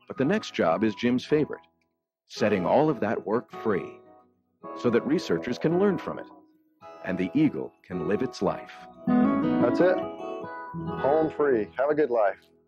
But the next job is Jim's favorite, setting all of that work free so that researchers can learn from it and the eagle can live its life. That's it. Home free. Have a good life.